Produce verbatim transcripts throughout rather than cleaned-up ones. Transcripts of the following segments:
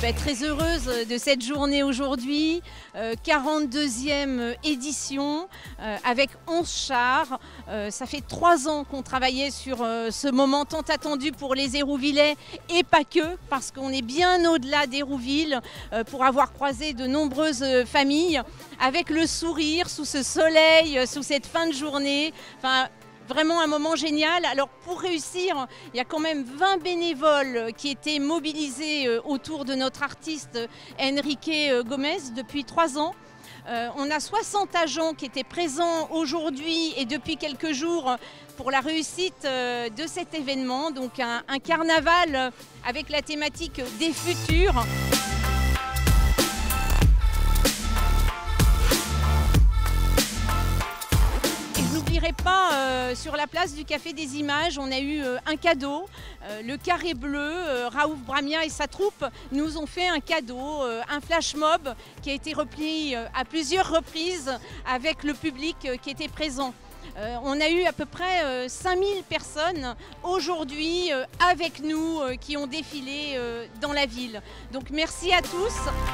bah, très heureuse de cette journée aujourd'hui, euh, quarante-deuxième édition euh, avec onze chars. Euh, ça fait trois ans qu'on travaillait sur euh, ce moment tant attendu pour les Hérouvillais et pas que, parce qu'on est bien au-delà d'Hérouville euh, pour avoir croisé de nombreuses familles avec le sourire sous ce soleil, sous cette fin de journée. Enfin, vraiment un moment génial. Alors pour réussir, il y a quand même vingt bénévoles qui étaient mobilisés autour de notre artiste Enrique Gomez depuis trois ans. Euh, on a soixante agents qui étaient présents aujourd'hui et depuis quelques jours pour la réussite de cet événement. Donc un, un carnaval avec la thématique des futurs. Pas euh, sur la place du Café des Images, on a eu euh, un cadeau. Euh, le Carré Bleu, euh, Raouf Bramia et sa troupe nous ont fait un cadeau, euh, un flash mob qui a été repris euh, à plusieurs reprises avec le public euh, qui était présent. Euh, on a eu à peu près euh, cinq mille personnes aujourd'hui euh, avec nous euh, qui ont défilé euh, dans la ville. Donc merci à tous.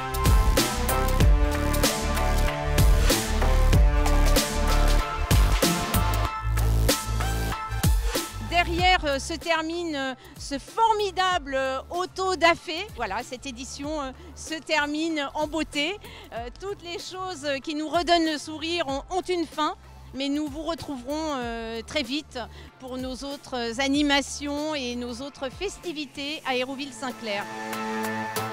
Derrière euh, se termine euh, ce formidable euh, auto-da-fé. Voilà, cette édition euh, se termine en beauté. Euh, toutes les choses qui nous redonnent le sourire ont, ont une fin, mais nous vous retrouverons euh, très vite pour nos autres animations et nos autres festivités à Hérouville-Saint-Clair.